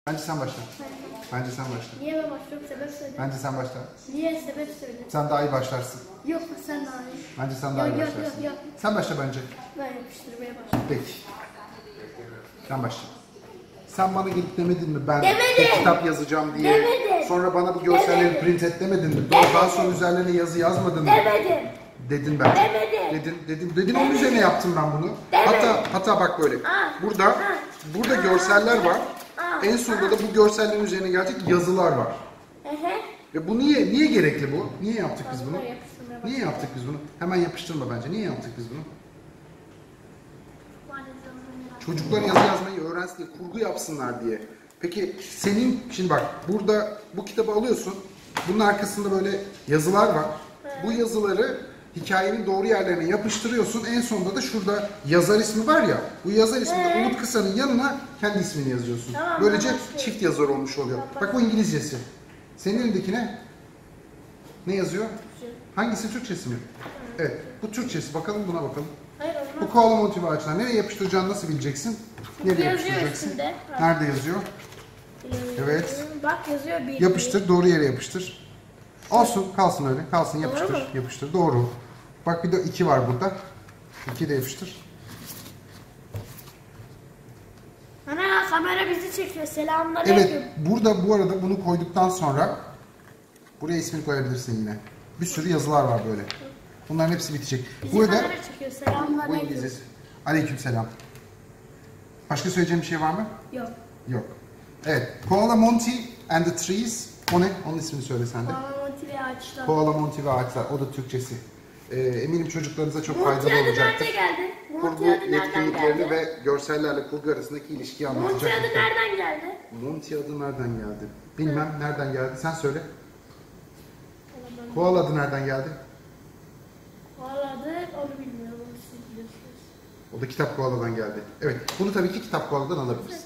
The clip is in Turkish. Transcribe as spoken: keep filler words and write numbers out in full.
Bence sen başla. Bence sen başla. Niye ben başlıyorum? Sebep söyle. Bence sen başla. Niye? Sebep söyle. Sen daha iyi başlarsın. Yok sen daha iyi. Bence sen daha iyi Yok, yok, başlarsın. yok, yok. Sen başla bence. Ben yapıştırmaya başladım. Peki. Sen başla. Sen bana gelip demedin mi ben Demedim. tek kitap yazacağım diye. Demedim. Sonra bana bu görselleri Demedim. print et demedin mi? Demedim. Daha sonra üzerlerine yazı yazmadın mı? Demedim. Dedin ben. Demedim. Dedin, dedin, dedin onun üzerine yaptım ben bunu. Demedim. Hatta hatta bak böyle. Aa. Burada Aa. burada görseller var. Aa. En sonunda da bu görsellerin üzerine gelecek yazılar var. Hı hı. Ve bu niye niye gerekli bu? Niye yaptık biz bunu? Bunları yapıştırmaya başladım. Niye yaptık biz bunu? Hemen yapıştırma bence. Niye yaptık biz bunu? Çocuklar yazı yazmayı öğrensin diye, kurgu yapsınlar diye. Peki senin, şimdi bak burada bu kitabı alıyorsun. Bunun arkasında böyle yazılar var. Bu yazıları hikayenin doğru yerlerine yapıştırıyorsun. En sonunda da şurada yazar ismi var ya. Bu yazar isminde Umut Kısa'nın yanına kendi ismini yazıyorsun. Tamam, Böylece ben başlıyorum. çift yazar olmuş oluyor. Bak bu İngilizcesi. Senin elindeki ne? Ne yazıyor? Hangisi Türkçesi mi? Evet. Bu Türkçesi. Bakalım buna bakalım. Hayır olmaz. Bu koala motive ağaçlar. Nereye yapıştıracağını nasıl bileceksin? Nereye Yazıyor yapıştıracaksın? üstünde. Nerede yazıyor? Evet. Bak yazıyor bir. Yapıştır. Doğru yere yapıştır. Olsun. Kalsın öyle. Kalsın. Yapıştır. Doğru mu? Yapıştır. Doğru. Bak bir de iki var burada. İki de yapıştır. Ana kamera bizi çekiyor. Selamünaleyküm. Evet. Burada bu arada bunu koyduktan sonra buraya ismini koyabilirsin yine. Bir sürü yazılar var böyle. Bunların hepsi bitecek. Bizi Burada kamera çekiyor. bu Selamünaleyküm. İngilizcesi. Aleykümselam. Başka söyleyeceğim bir şey var mı? Yok. Yok. Evet. Koala Monty and the Trees. O ne? Onun ismini söyle sen de. Koala motive ağaçlar. Koala Monty ve Ağaçlar. O da Türkçesi. Ee, eminim çocuklarınıza çok Monty faydalı adı olacaktır. nerede geldi? Kurgu Monty adı nereden yetkinliklerini geldi? ve görsellerle kurgu arasındaki ilişkiyi Monty anlatacak. adı nereden geldi? Monty adı nereden geldi? Bilmem nereden geldi. Sen söyle. Koala adı nereden geldi? Koala adı onu bilmiyorum. Onu siz biliyorsunuz. O da Kitap Koala'dan geldi. Evet. Bunu tabii ki Kitap Koala'dan alabiliriz.